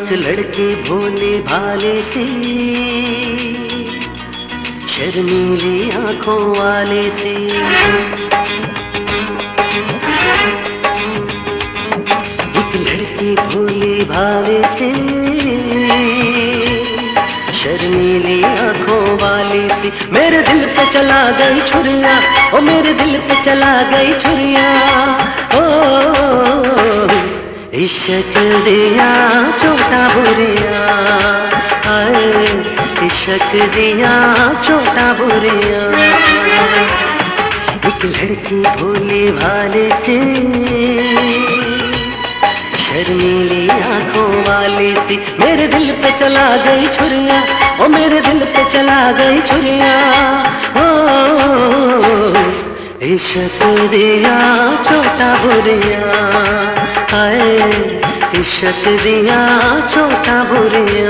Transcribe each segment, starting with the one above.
एक लड़की भोली भाली सी, शर्मीली आंखों वाली सी। एक लड़की भोली भाली सी, शर्मीली आंखों वाली सी। मेरे दिल पे चला गई छुरिया, ओ मेरे दिल पे चला गई छुरिया। ओ इश्क दिया छोटा बुरिया, हाय इश्क दिया छोटा बुरिया। एक लड़की भोली भाली सी, शर्मीली आंखों वाली सी। मेरे दिल पे चला गई छुरिया, ओ मेरे दिल पे चला गई छुरिया। ओ इश्क दिया छोटा बुरिया, हाय इश्क दिया छोटा बुरिया।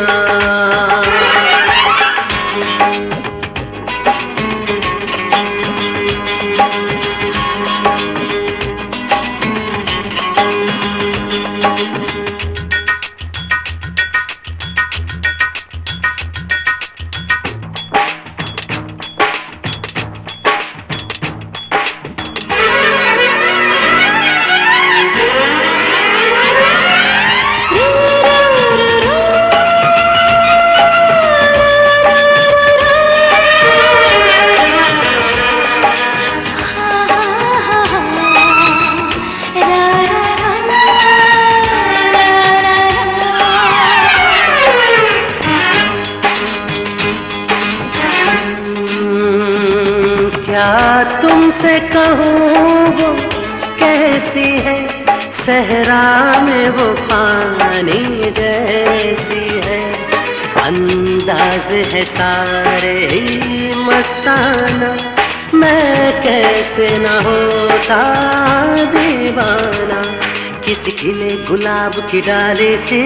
क्या तुमसे कहूँ वो कैसी है, सहरा में वो पानी जैसी है। अंदाज है सारे ही मस्ताना, मैं कैसे न होता दीवाना। किसी खिले गुलाब की डाली सी,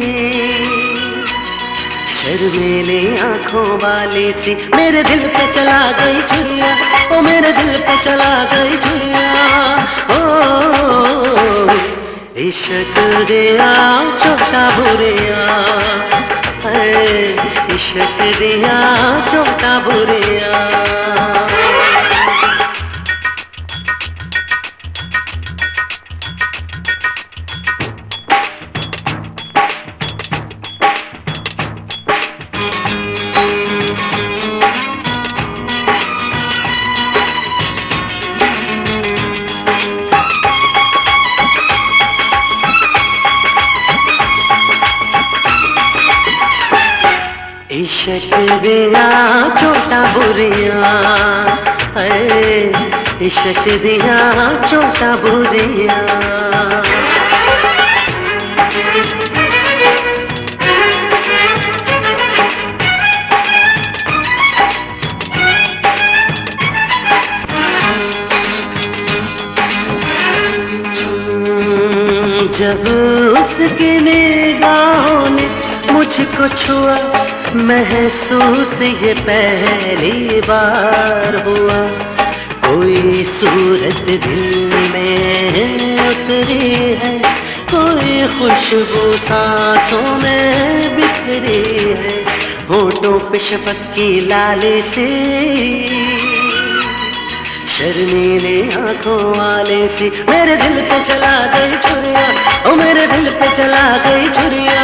शर्मीली आंखों वाली सी। मेरे दिल पे चला गई छुरिया, ओ मेरे दिल पे चला गई छुरिया। ओ इश्क दिया छोटा बुरिया, इश्क दिया छोटा बुरिया। इश्क दिया छोटा बुरिया, इश्क दिया छोटा बुरिया। जब उसकी निगाहों ने मुझको छुआ, महसूस ये पहली बार हुआ। कोई सूरत दिल में उतरी है, कोई खुशबू सांसों में बिखरी है। होठों पे शफक की लाली सी, शर्मीली आंखों वाली सी। मेरे दिल पे चला गई छुरिया, ओ मेरे दिल पे चला गई छुरिया।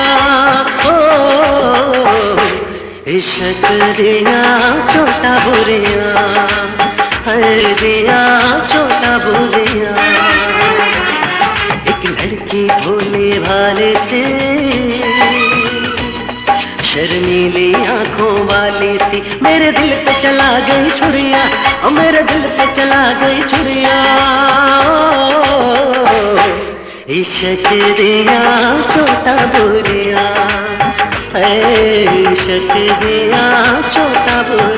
ओ इश्क दिया छोटा बुरिया, है दिया छोटा बुरिया। एक लड़की भोली भाली सी, शर्मीली आंखों वाली सी। मेरे दिल पे चला गई छुरिया, ओ मेरे दिल पे चला गई छुरिया। इश्क दिया छोटा बुरिया, इश्क दिया छोटा बुरिया।